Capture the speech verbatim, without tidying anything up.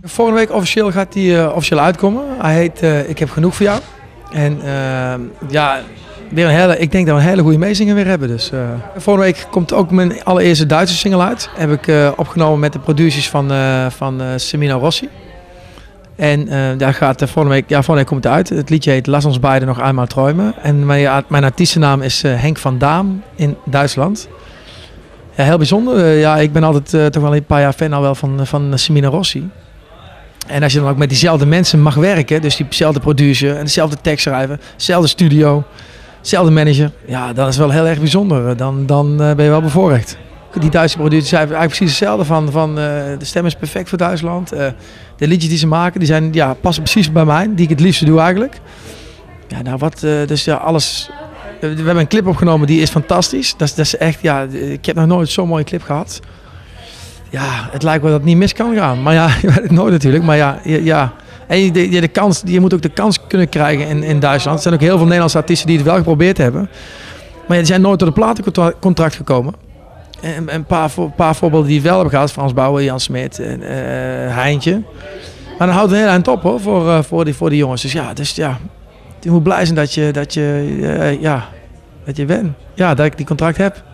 Volgende week officieel gaat hij uh, officieel uitkomen. Hij heet uh, Ik heb genoeg voor jou. En uh, ja, weer een hele, ik denk dat we een hele goede meezingen weer hebben. Dus, uh. Volgende week komt ook mijn allereerste Duitse single uit. Heb ik uh, opgenomen met de producers van, uh, van uh, Semino Rossi. En uh, daar gaat uh, volgende week, ja, volgende week komt het uit. Het liedje heet Lass ons beiden nog eenmaal träumen. En mijn, mijn artiestennaam is uh, Henk van Daam in Duitsland. Ja, heel bijzonder. Uh, ja, ik ben altijd uh, toch wel een paar jaar fan al wel van, van Semino Rossi. En als je dan ook met diezelfde mensen mag werken, dus diezelfde producer en dezelfde tekstschrijver, dezelfde studio, dezelfde manager, ja, dan is het wel heel erg bijzonder. Dan, dan uh, ben je wel bevoorrecht. Die Duitse producers zijn eigenlijk precies hetzelfde van, van uh, de stem is perfect voor Duitsland. Uh, de liedjes die ze maken, die zijn, ja, passen precies bij mij, die ik het liefste doe eigenlijk. Ja, nou wat, uh, dus ja, alles. We hebben een clip opgenomen, die is fantastisch. Dat is, dat is echt, ja, ik heb nog nooit zo'n mooie clip gehad. Ja, het lijkt wel dat het niet mis kan gaan. Maar ja, je weet het nooit natuurlijk. Maar ja, ja. En je, de, de kans, je moet ook de kans kunnen krijgen in, in Duitsland. Er zijn ook heel veel Nederlandse artiesten die het wel geprobeerd hebben. Maar ja, die zijn nooit tot een platencontract gekomen. En een paar, een paar voorbeelden die het wel hebben gehad. Frans Bauer, Jan Smit, uh, Heintje. Maar dan houdt het een heel eind op hoor, voor, uh, voor, die, voor die jongens. Dus ja, dus, ja, je moet blij zijn dat je, dat je, uh, ja, dat je wint. Ja, dat ik die contract heb.